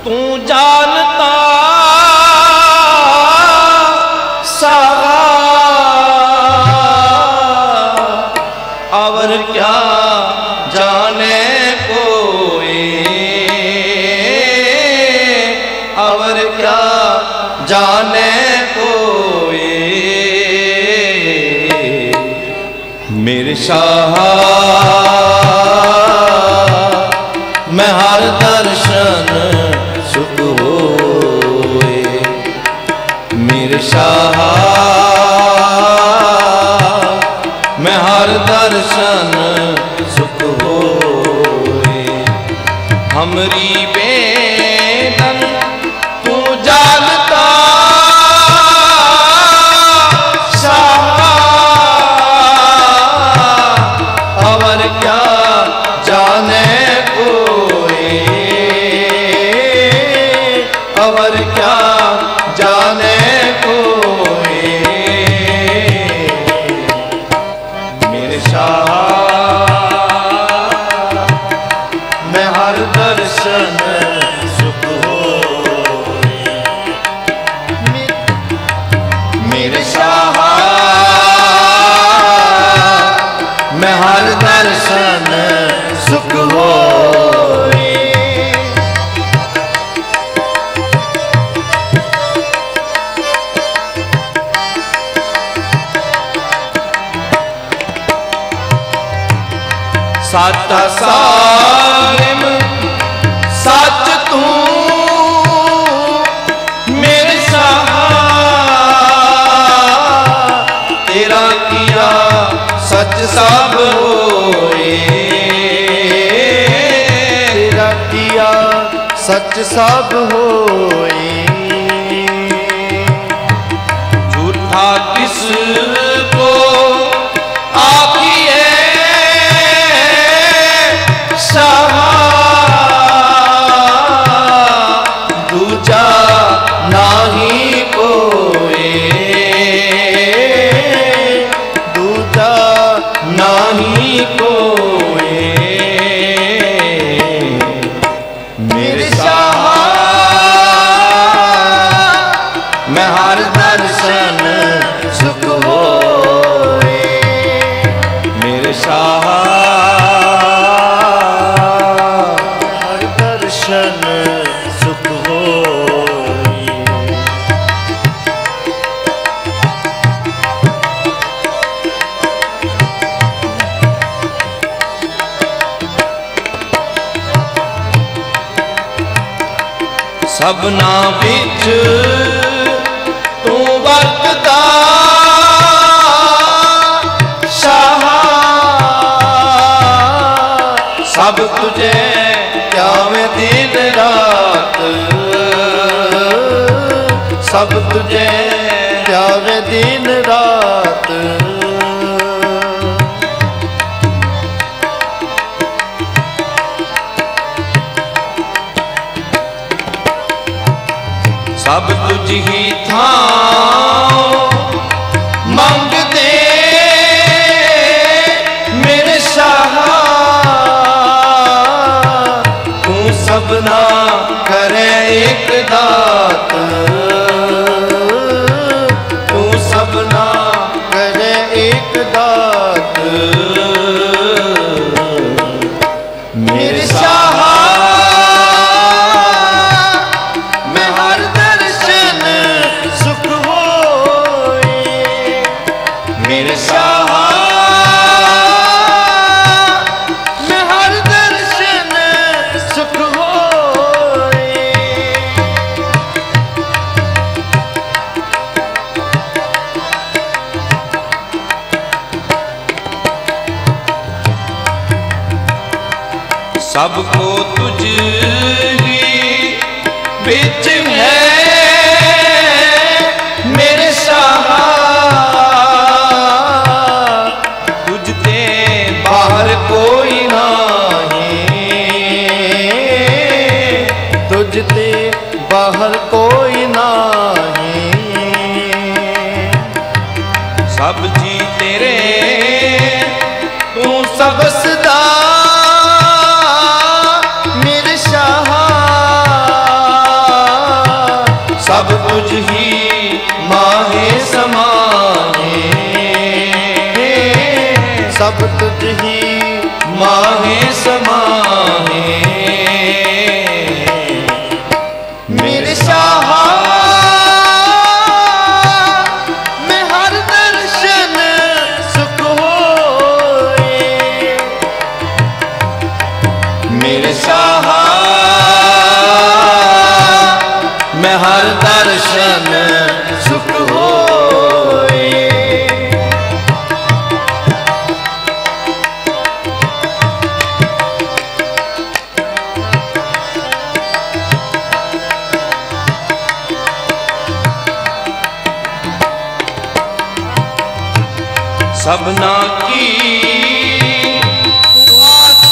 तू जानता सारा और क्या जाने कोई, और क्या जाने कोई। मेरे शाह मैं हर दर्शन सुख होए, मेरे शाह मैं हर दर्शन सुख होए। हमरी बेदन तू जानता शाह, और क्या जाने कोई, और क्या जाने कोई। मेरे शाह मैं हर दर्शन सुख होए, मेरे शाह मैं हर दर्शन सुख होए। सत सालिम सच तू मेरे शाह, तेरा किया सच सब होए, तेरा किया सच सब होए। झूठा किसको आखिए शाह, दूजा नाही कोई, दूजा नाही कोई। मेरे शाह मैं हर दर्शन सुख होए, मेरे शाह हर दर्शन सुख होए। सबना बिच तू वरतदा शाह, सब तुझे प्यावे दिन रात, सब तुझे प्यावे दिन रात। सब तुझ ही था मंगते मेरे शाह, तू सबना करे एक दात, तू सबना करे एक दात। मेरे शाह मैं हर दर्शन सुख होए, मेरे शाह मैं हर दर्शन सुख होए। सबको तुझ ही बिच है मेरे शाह, तुझते बाहर कोई नहीं, तुझते बाहर कोई नहीं। सब जी तेरे तू सबसदा मेरे शाह, दर्शन सुख होए। सबना की आस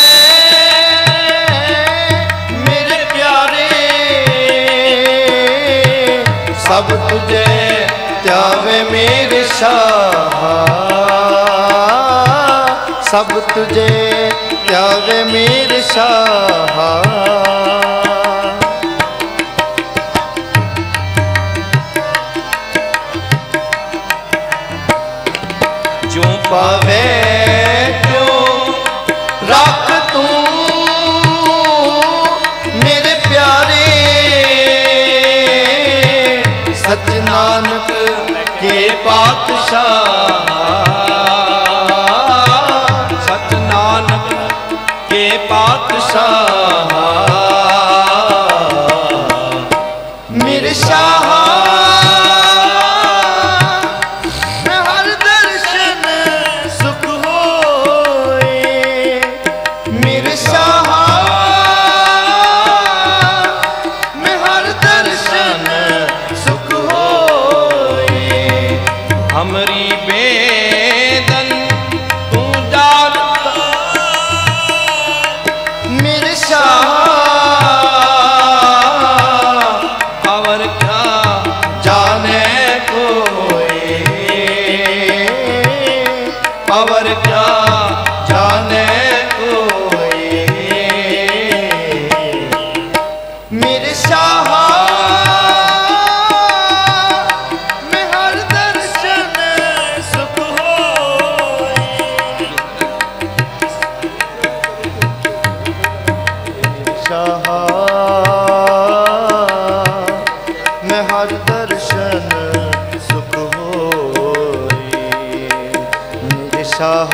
है मेरे प्यारे, सब तुझे त्यावे मेरे शाह, सब तुझे त्यावे मेरे शाह। जो पावे क्यों रख तू मेरे प्यारे, सच नानक के पातशाह, सच नानक के पातशाह मेरे शाह। हमरी बेदन तू जानता मेरे शाह, और क्या जाने कोई, और क्या जाने कोई मेरे शाह। मैं हर दर्शन सुख होई मेरे शाह,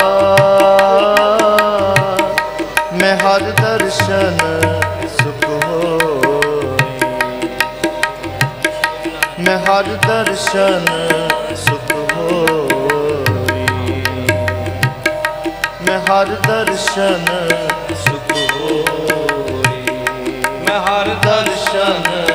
मैं हर दर्शन सुख होई, मैं हर दर्शन सुख होई, मैं हर दर्शन सुख होई, मैं हर दर्शन